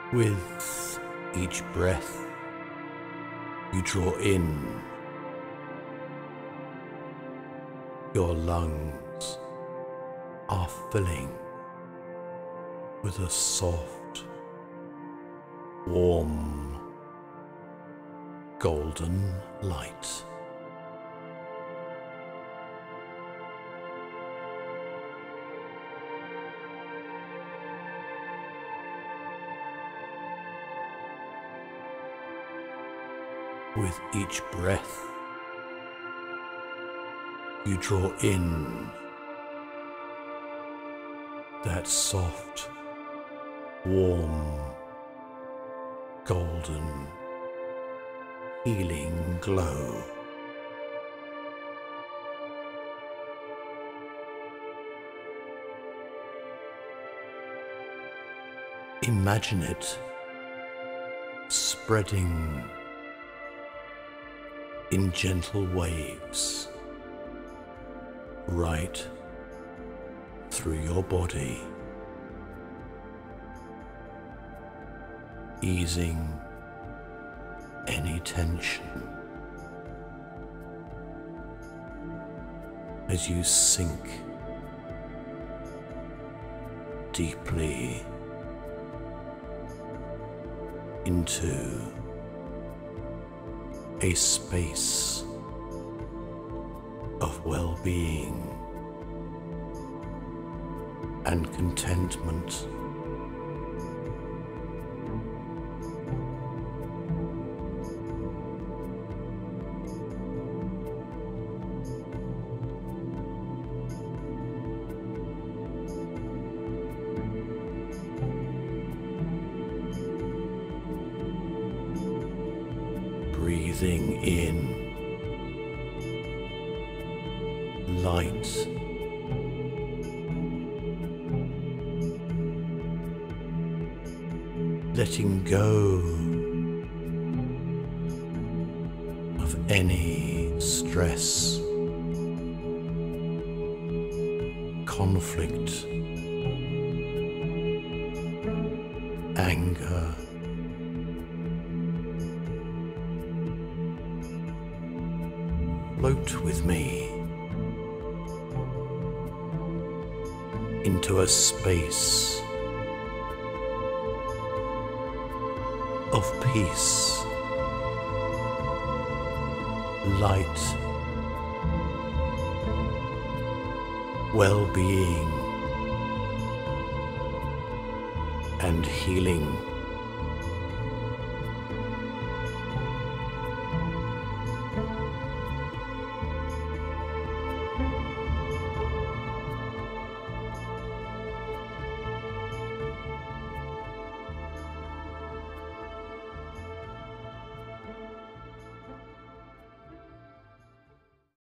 With each breath you draw in, your lungs are filling with a soft, warm, golden light. With each breath you draw in that soft, warm, golden, healing glow. Imagine it spreading in gentle waves right through your body, easing any tension as you sink deeply into a space of well-being and contentment. Breathing in light, letting go of any stress, conflict, anger, float with me into a space of peace, light, well-being, and healing.